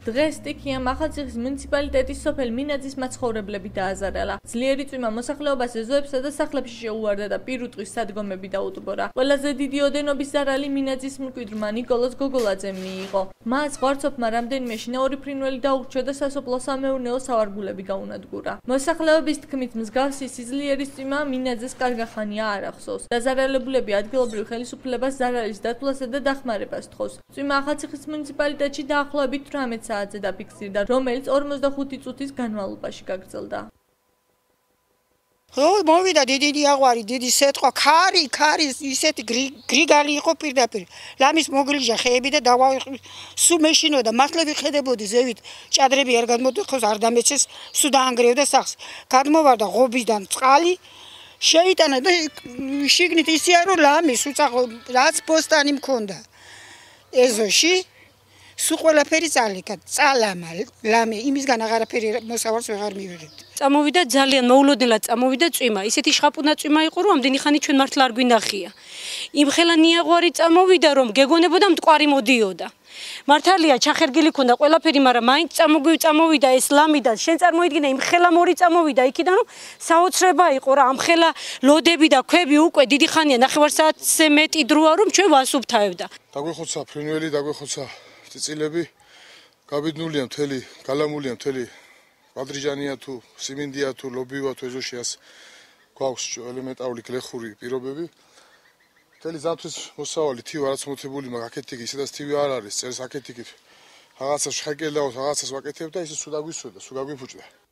დღეს სტიქიამ ახალციხის მუნიციპალიტეტის სოფელ მინაძის მაცხოვრებლები დააზარალა. ძლიერი წვიმა მოსახლეობას ეზოებსა და სახლებში შეუვარდა და პირუტყვის სადგომები დაუტბორა. ყველაზე დიდი ოდენობის ზარალი მინაძის მკვიდრმა ნიკოლოზ გოგოლაძემ მიიღო. მას ღვარცოფმა რამდენიმე შინაური ფრინველი დაურჩა და სასოფლო-სამეურნეო სავარგულები გაუნადგურა. მოსახლეობის თქმით, მსგავსი სიძლიერის წვიმა მინაძეს კარგი ხანია არ ახსოვს. დაზარალებულები ადგილობრივ ხელისუფლებას ზარალის დათვლასა და დახმარებას თხოვს. წვიმა ახალციხის მუნიციპალიტეტში დაახლოებით 18 საათზე დაფიქსირდა, რომელიც 45 წუთის განმავლობაში გაგრძელდა. მოვიდა დიდი აღვარი, დიდი სეტყვა, ქარი ისეთი გრიგალი იყო პირდაპირ. ლამის მოგრიჟა ხეები და სულ მეშინოდა, მართლა ვიხედებოდი ზევით, ჭადრები არ გადმოდიხოს, არ დამეცეს, სულ დაანგრევდა სახლს. გადმოვარდა ღობისდან წყალი, შეიტანა და შიგნით ისეა რომ ლამის უწახო, რაც ბოსტანი მქონდა. ეზოში სულ ყველაფერი წალიკა, წალამა, ლამი, იმისგან აღარაფერი მოსავალს ვეღარ მივიღებთ. წამოვიდა ძალიან მოულოდნელად წამოვიდა წვიმა. ისეთი შხაპუნა წვიმა იყო, რომ ამდენი ხანი ჩვენ მართლა არ გვინახია. იმხელა ნიაღვარი წამოვიდა, რომ გეგონებოდა მტკვარი მოდიოდა. მართალია ჩახერგილი ქონდა ყველაფერი, მაგრამ მაინც წამოვიდა ეს ლამი და შენ წარმოიდგინე იმხელა მორი წამოვიდა იქიდან, რომ საოცრება იყო რა, ამხელა ლოდები და ქვები უკვე დიდი ხანია, ნახევარსაათზე მეტი დროა, რომ ჩვენ ვასუფთავებდა. დაგვეხოცა ფრინველი, დაგვეხოცა წილები, გაბედნულია მთელი, გალამულია მთელი. ბადრიჟანია თუ სიმინდია თუ ლობივა თუ ეზოშიას გვაქვს ელემენტარული გლეხური პირობები. მთელი ზამთრის მოსავალი თივი არაც მოცებული მაგ აკეთიკი, ისედაც თივი არ არის, წერს აკეთიკით. რაღაცას შეხეკელდაოს, რაღაცას ვაკეთებ და ისე სულ დაგვისვედა, სულ გაგვიფუჭდა.